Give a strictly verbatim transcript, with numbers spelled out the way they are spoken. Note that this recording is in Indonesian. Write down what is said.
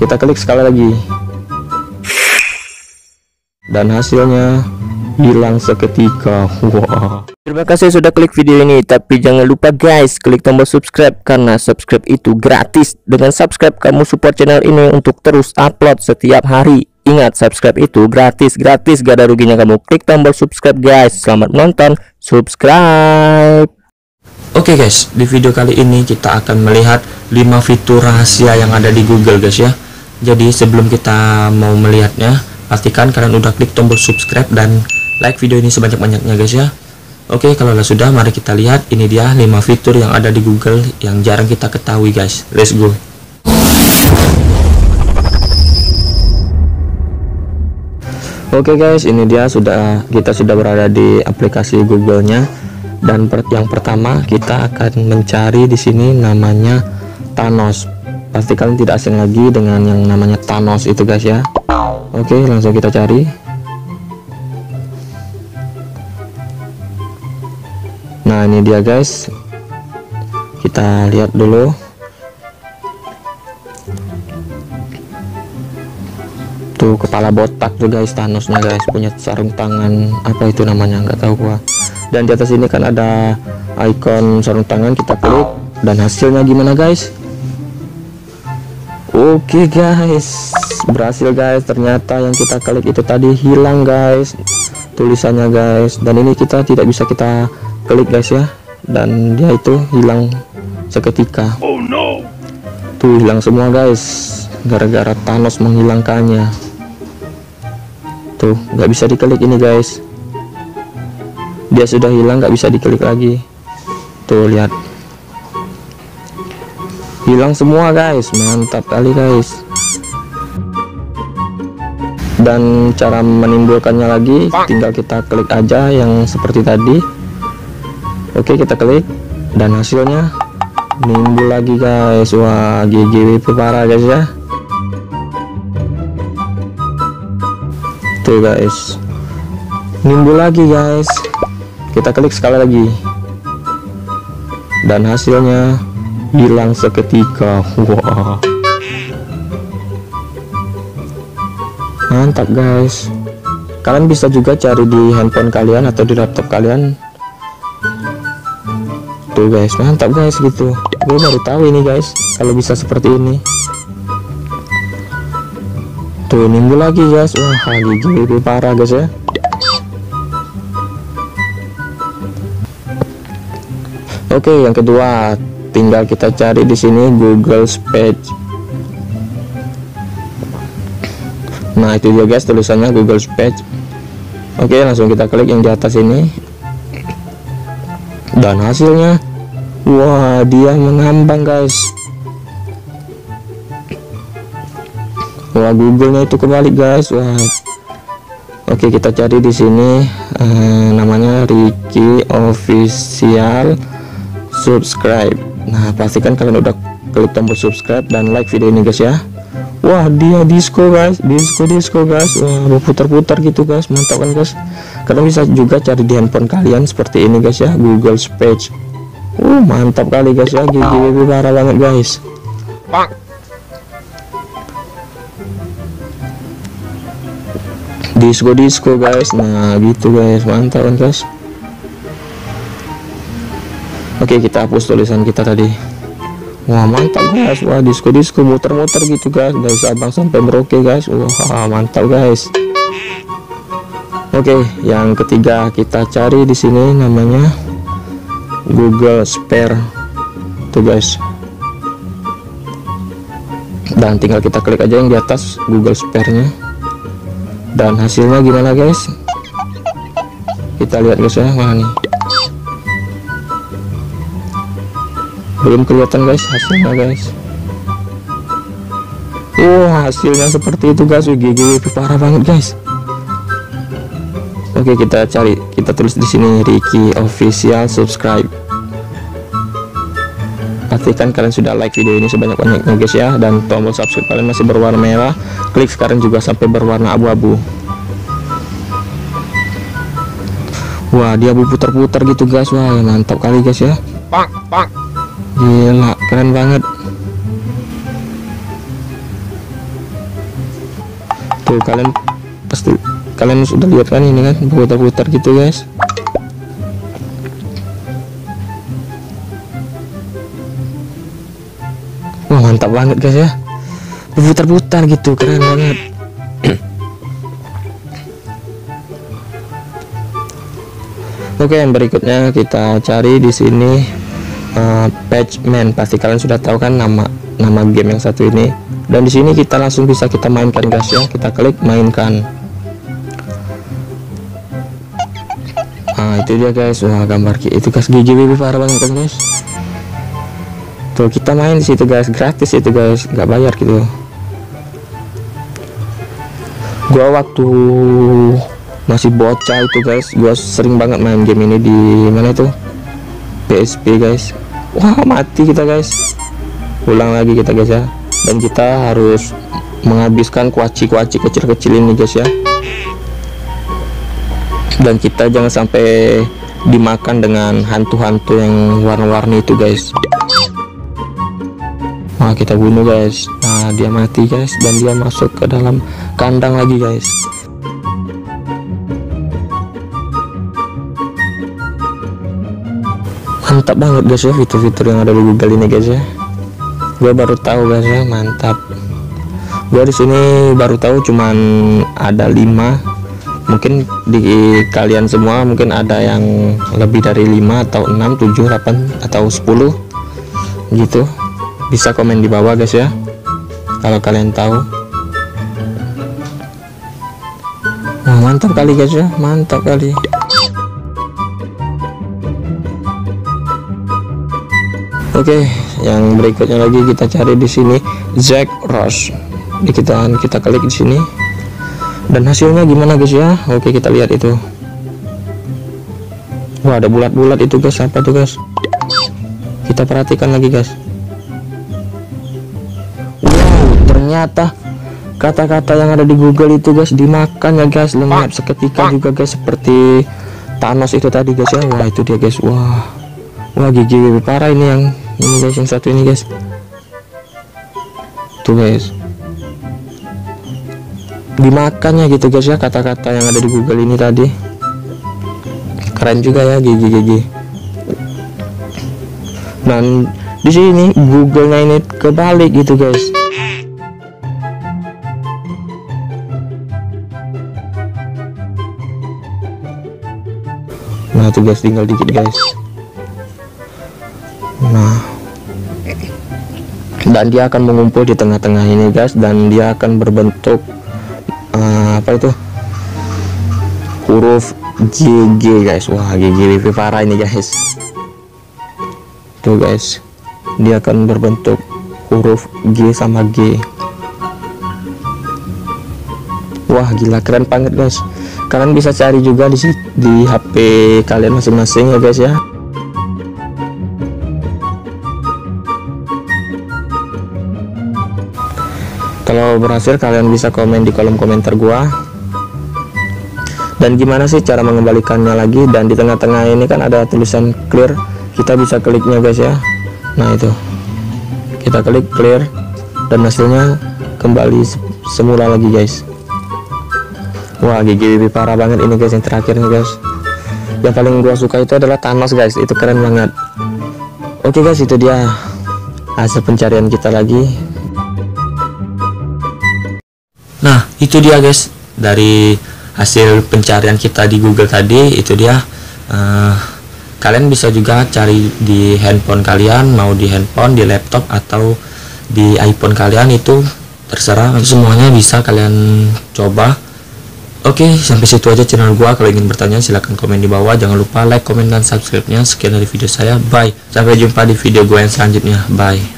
kita klik sekali lagi, dan hasilnya hilang seketika. Wah. Terima kasih sudah klik video ini, tapi jangan lupa guys, klik tombol subscribe karena subscribe itu gratis. Dengan subscribe kamu support channel ini untuk terus upload setiap hari. Ingat, subscribe itu gratis, gratis, gak ada ruginya kamu klik tombol subscribe guys. Selamat menonton, subscribe. Oke okay guys, di video kali ini kita akan melihat lima fitur rahasia yang ada di Google guys ya. Jadi sebelum kita mau melihatnya, pastikan kalian udah klik tombol subscribe dan like video ini sebanyak-banyaknya guys ya. Oke, kalau sudah, mari kita lihat. Ini dia lima fitur yang ada di Google yang jarang kita ketahui guys. Let's go. Oke guys, ini dia sudah kita sudah berada di aplikasi Google-nya, dan per, yang pertama kita akan mencari di sini namanya Thanos. Pasti kalian tidak asing lagi dengan yang namanya Thanos itu guys ya. Oke, langsung kita cari. Nah, ini dia guys. Kita lihat dulu. Tuh, kepala botak tuh guys, Thanosnya guys, punya sarung tangan, apa itu namanya nggak tahu gua. Dan di atas ini kan ada icon sarung tangan, kita klik dan hasilnya gimana guys? Oke guys, berhasil guys. Ternyata yang kita klik itu tadi hilang guys tulisannya guys, dan ini kita tidak bisa kita klik guys ya, dan dia itu hilang seketika. Oh no. Tuh, hilang semua guys gara-gara Thanos menghilangkannya. Tuh, nggak bisa diklik ini guys, dia sudah hilang, nggak bisa diklik lagi. Tuh, lihat, hilang semua guys. Mantap kali guys. Dan cara menimbulkannya lagi tinggal kita klik aja yang seperti tadi. Oke, kita klik dan hasilnya nimbul lagi guys. Wah, G G W P parah guys ya. Tuh guys, nimbul lagi guys. Kita klik sekali lagi dan hasilnya hilang seketika. Wah, mantap guys. Kalian bisa juga cari di handphone kalian atau di laptop kalian. Tuh guys, mantap guys gitu. Gue baru tahu ini guys kalau bisa seperti ini. Tuh, nimbul lagi guys. Wah, lagi lebih parah guys ya. Oke, yang kedua tinggal kita cari di sini Google Speech. Nah, itu dia guys tulisannya Google Speech. Oke, langsung kita klik yang di atas ini. Dan hasilnya, wah, dia mengambang guys. Wah, Google-nya itu kembali guys. Wah. Oke, kita cari di sini eh, namanya Ricky Official Subscribe. Nah, pastikan kalian udah klik tombol subscribe dan like video ini guys ya. Wah, dia disco guys, disco disco guys. Wah, berputar-putar gitu guys, mantap kan guys. Kalian bisa juga cari di handphone kalian seperti ini guys ya, Google Speech. Uh, mantap kali guys ya, G G W P parah banget guys. Disco disco guys. Nah, gitu guys, mantap kan guys. Oke, kita hapus tulisan kita tadi. Wah, mantap guys. Wah, disco disco muter-muter gitu guys, dari Sabang sampai Merauke guys. Wah, mantap guys. Oke, yang ketiga kita cari di sini namanya Google Spare. Tuh guys. Dan tinggal kita klik aja yang di atas Google Spare-nya. Dan hasilnya gimana guys? Kita lihat guys ya. Wah, nih belum kelihatan guys hasilnya guys. Wah, hasilnya seperti itu guys. G G W P parah banget guys. Oke, kita cari, kita tulis di sini Ricky Official Subscribe. Pastikan kalian sudah like video ini sebanyak-banyaknya guys ya, dan tombol subscribe kalian masih berwarna merah, klik sekarang juga sampai berwarna abu-abu. Wah, dia berputar-putar gitu guys. Wah, mantap kali guys ya. Gila, keren banget. Tuh kalian pasti kalian sudah lihat kan ini kan putar-putar gitu guys. Wah mantap banget guys ya, putar-putar gitu, keren banget. Oke, yang berikutnya kita cari di sini uh, Patchman. Pasti kalian sudah tahu kan nama nama game yang satu ini. Dan di sini kita langsung bisa kita mainkan guys ya. Kita klik mainkan. Nah itu dia guys. Wah gambar itu guys, G G W parah banget kan guys. Tuh kita main di situ guys, gratis itu guys, nggak bayar gitu. Gua waktu masih bocah itu guys, gua sering banget main game ini di mana itu P S P guys. Wah mati kita guys, ulang lagi kita guys ya. Dan kita harus menghabiskan kuaci-kuaci kecil-kecil ini guys ya. Dan kita jangan sampai dimakan dengan hantu-hantu yang warna-warni itu guys. Nah kita bunuh guys. Nah dia mati guys, dan dia masuk ke dalam kandang lagi guys. Mantap banget guys ya fitur-fitur yang ada di Google ini guys ya. Gue baru tahu guys ya, mantap. Gue di sini baru tahu cuman ada lima. Mungkin di kalian semua mungkin ada yang lebih dari lima atau enam, tujuh, delapan atau sepuluh gitu. Bisa komen di bawah guys ya kalau kalian tahu. Nah, mantap kali guys ya, mantap kali. Oke, yang berikutnya lagi kita cari di sini Zack Rush. Di kita kita klik di sini. Dan hasilnya gimana guys ya? Oke, kita lihat itu. Wah, ada bulat-bulat itu guys. Apa tuh guys? Kita perhatikan lagi guys. Wow, ternyata kata-kata yang ada di Google itu guys dimakan ya guys, lenyap seketika juga guys, seperti Thanos itu tadi guys ya. Wah, itu dia guys. Wah. Wah, G G W parah ini yang ini guys, yang satu ini guys. Tuh guys, dimakannya gitu guys ya kata-kata yang ada di Google ini tadi. Keren juga ya, G G G G. Dan di sini Google-nya ini kebalik gitu guys. Nah tuh guys, tinggal dikit guys. Nah, dan dia akan mengumpul di tengah-tengah ini guys, dan dia akan berbentuk uh, apa itu huruf G G guys. Wah, G G W parah ini guys. Tuh guys, dia akan berbentuk huruf G sama G. Wah gila, keren banget guys. Kalian bisa cari juga di di H P kalian masing-masing ya guys ya. Kalau berhasil kalian bisa komen di kolom komentar gua. Dan gimana sih cara mengembalikannya lagi? Dan di tengah-tengah ini kan ada tulisan clear. Kita bisa kliknya guys ya. Nah itu, kita klik clear dan hasilnya kembali semula lagi guys. Wah, G G W parah banget ini guys, yang terakhir nih guys. Yang paling gua suka itu adalah Thanos guys, itu keren banget. Oke guys, itu dia hasil pencarian kita lagi. Nah itu dia guys, dari hasil pencarian kita di Google tadi. Itu dia, uh, kalian bisa juga cari di handphone kalian, mau di handphone, di laptop atau di iPhone kalian, itu terserah, semuanya bisa kalian coba. Oke, sampai situ aja channel gua. Kalau ingin bertanya silahkan komen di bawah. Jangan lupa like, komen, dan subscribe nya. Sekian dari video saya, bye. Sampai jumpa di video gua yang selanjutnya, bye.